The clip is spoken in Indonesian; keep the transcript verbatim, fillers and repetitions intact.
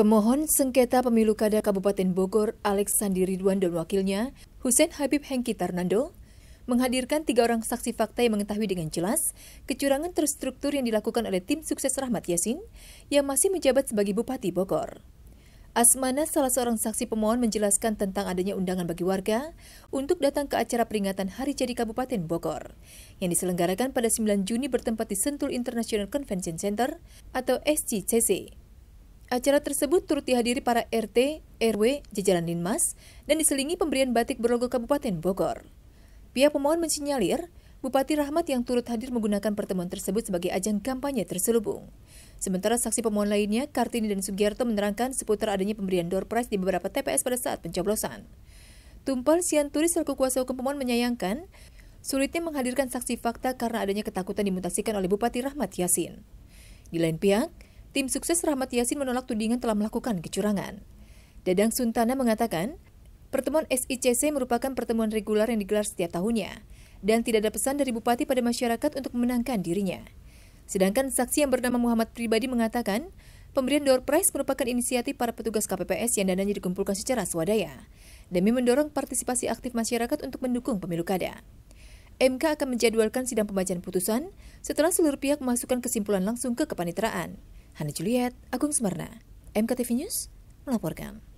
Pemohon sengketa pemilu kada Kabupaten Bogor, Alex Sandi Ridwan dan wakilnya, Hussein Habib Hengki Tarnando, menghadirkan tiga orang saksi fakta yang mengetahui dengan jelas kecurangan terstruktur yang dilakukan oleh tim sukses Rahmat Yassin yang masih menjabat sebagai Bupati Bogor. Asmana, salah seorang saksi pemohon, menjelaskan tentang adanya undangan bagi warga untuk datang ke acara peringatan Hari Jadi Kabupaten Bogor yang diselenggarakan pada sembilan Juni bertempat di Sentul International Convention Center atau S C C C. Acara tersebut turut dihadiri para R T, R W, jajaran Linmas, dan diselingi pemberian batik berlogo Kabupaten Bogor. Pihak pemohon mensinyalir, Bupati Rahmat yang turut hadir menggunakan pertemuan tersebut sebagai ajang kampanye terselubung. Sementara saksi pemohon lainnya, Kartini dan Sugiarto, menerangkan seputar adanya pemberian door prize di beberapa T P S pada saat pencoblosan. Tumpal Sianturis selaku kuasa hukum pemohon menyayangkan sulitnya menghadirkan saksi fakta karena adanya ketakutan dimutasikan oleh Bupati Rahmat Yassin. Di lain pihak, tim sukses Rahmat Yassin menolak tudingan telah melakukan kecurangan. Dadang Suntana mengatakan, pertemuan S I C C merupakan pertemuan reguler yang digelar setiap tahunnya, dan tidak ada pesan dari Bupati pada masyarakat untuk memenangkan dirinya. Sedangkan saksi yang bernama Muhammad Pribadi mengatakan, pemberian door prize merupakan inisiatif para petugas K P P S yang dananya dikumpulkan secara swadaya, demi mendorong partisipasi aktif masyarakat untuk mendukung pemilu kada. M K akan menjadwalkan sidang pembacaan putusan setelah seluruh pihak memasukkan kesimpulan langsung ke kepaniteraan. Hana Juliet, Agung Semarna, M K T V News, melaporkan.